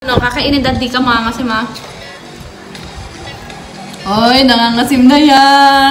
Ano, kakainin dati ka mga ngasim ha? Oy, nangangasim na yan!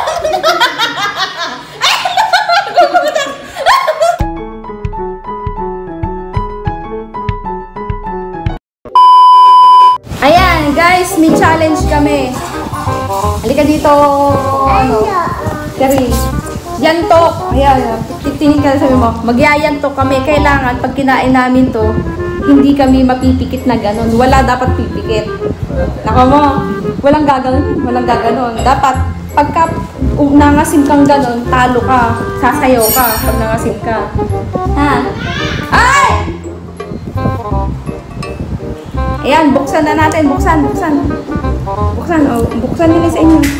Ayan, guys, may challenge kami. Halika dito, ano, Kari. Yantok. Ayan, titingin ka na sabi mo. Magyayantok kami. Kailangan, pag kinain namin to, hindi kami mapipikit na ganon. Wala dapat pipikit. Nako mo, walang gaganon. Walang gaganon. Dapat, pagka nangasim kang ganon, talo ka. Sasayaw ka pag nangasim ka. Ha? Ay! Ayan, buksan na natin. Buksan. Buksan, oh. Buksan nila sa inyo.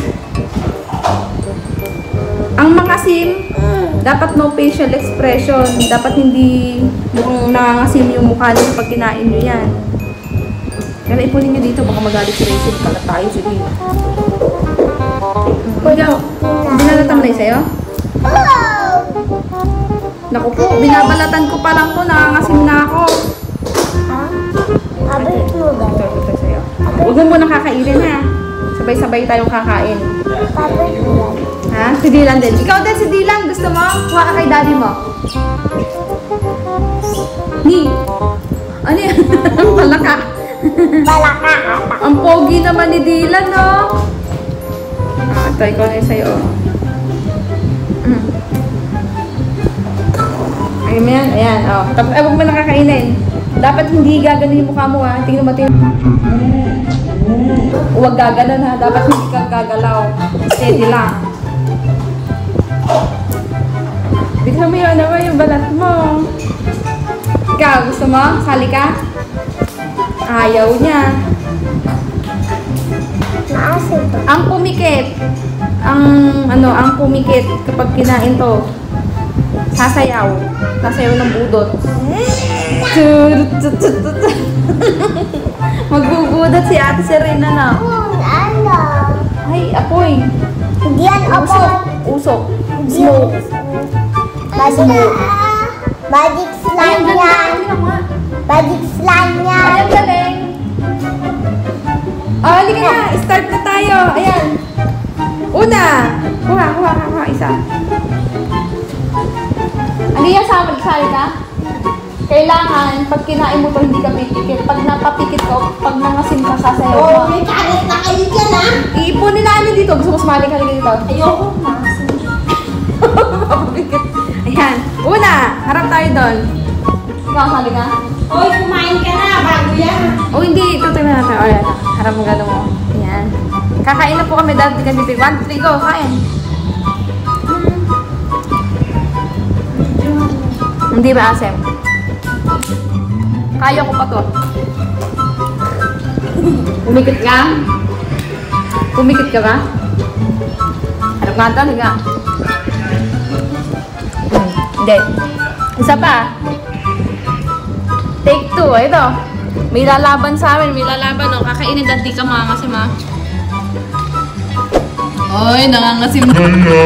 Ang mga sim, dapat no facial expression. Dapat hindi mukhang nangangasim yung mukha nyo pag kinain nyo yan. Kaya ipunin nyo dito, baka magalit si Rachel. Kalat tayo, sige. Ikaw, binalatang na sa'yo? Naku po, binabalatan ko pa lang po, nangangasim na ako. Ito sa'yo. Huwag mo muna kakainin ha. Sabay-sabay tayong kakain. Ha? Si Dylan din. Ikaw din si Dylan. Gusto mo? Kuha ka kay daddy mo. Ni. Ano yan? Palaka. Palaka. Ang pogi naman ni Dylan, no? Ito, ikaw na sa'yo. Ayun mo yan. Ayan. Oh. Tapos, huwag mo nakakainin. Dapat hindi gaganon yung mukha mo, ha? Tingnan mo. Huwag gaganon, ha? Dapat hindi ka gagalaw. Steady lang. Bigla mo yun, ano yung balat mo. Ikaw, gusto mo? Sali ka? Ayaw niya. Ang pumikit. Ang pumikit kapag kinain to. Sasayaw. Sasayaw ng budot. Magbubudot si Ate Serena na. Ano? Ay, apoy. Hindi yan apoy. Usok. Smoke. Magic slime yan. Magic slime yan. Ayan, galing. Oh, halika na. Start na tayo. Ayan. Una. Kuha. Isa. Aliya, sali ka? Kailangan, pag kinain mo to, hindi ka pipikit. Pag napapikit ka, pag nangasim ka, sasayaw ka. Oh, may karet na kayo dyan, ha? Iipunin namin dito. Gusto mo sumali ka dito? Ayoko, nangasim. Ayan. Una, harap tayo doon. Ikaw, sali ka? Hoy, kumain ka na, bago yan. Oh, hindi. Tutuloy natin. O, ayan. Harap mo gano'n mo. Ayan. Kakain na po kami dati kami. 1, 2, 3, go. Kain. Hindi ba, Asem? Kaya ko pa to. Pumikit ka? Pumikit ka ba? Harap nga ito, higa. Hindi. Isa pa. Take 2. Ito. May lalaban sa amin. May lalaban, oh. Kakainin dati ka mga ngasim, ha? Oy, nangangasim na.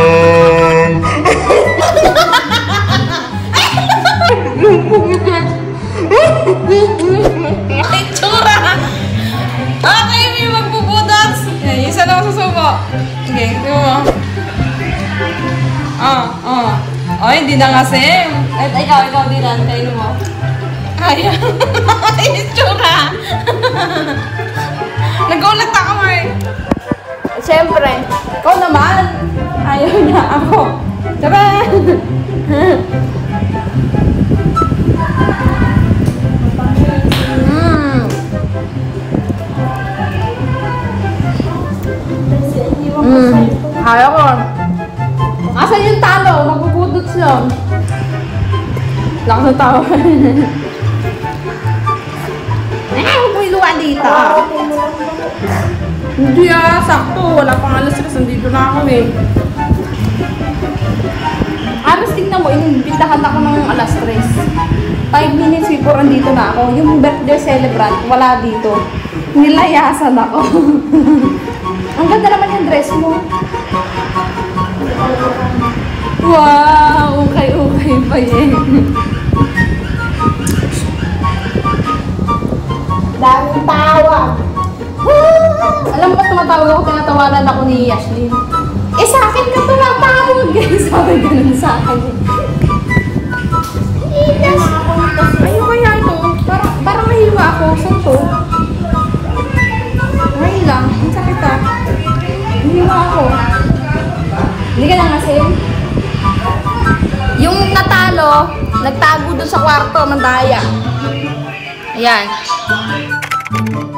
Itsura! Okay, may magbubudots! Isa na ako susubo. Okay, di mo. Oh, hindi na kasi. At ikaw din ang kain mo. Kaya. Itsura! Nagulat ako, Mark. Siyempre. Ikaw naman. Ayaw niya ako. Tara! Kaya ko. Asan yung talo? Magbubudot siya. Lakas ng tao. Huwag mo iluwa dito. Hindi sakto. Wala pang alas 3. Nandito na ako eh. Aras, tingnan mo. Inimbitahan ako ng alas 3. 5 minutes before andito na ako. Yung birthday celebrant, wala dito. Nilayasan ako. Ang ganda naman yung dress mo. Wow! Okay pa yan. Daming tawag. Alam mo ba't tumatawag ako, tinatawanan ako ni Yashlyn? Eh, sa akin ka tumatawag. Sabi ganun sa akin. Ayun kaya ito. Parang nahiwa ako. Saan to? Ngayon lang. Ang sakit ah. Nahiwa ako. Hindi ka nangasin? Yung natalo, nagtago dun sa kwarto ng daya. Ayan.